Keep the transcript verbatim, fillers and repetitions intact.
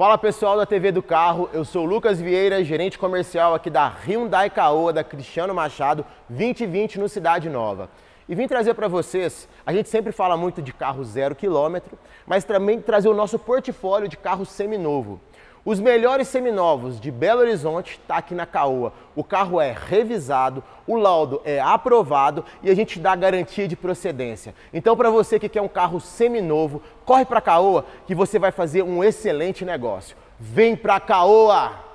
Fala pessoal da T V do Carro, eu sou o Lucas Vieira, gerente comercial aqui da Hyundai Caoa, da Cristiano Machado vinte e vinte no Cidade Nova. E vim trazer para vocês, a gente sempre fala muito de carro zero quilômetro, mas também trazer o nosso portfólio de carro seminovo. Os melhores seminovos de Belo Horizonte está aqui na Caoa. O carro é revisado, o laudo é aprovado e a gente dá garantia de procedência. Então, para você que quer um carro seminovo, corre para a Caoa que você vai fazer um excelente negócio. Vem para a Caoa!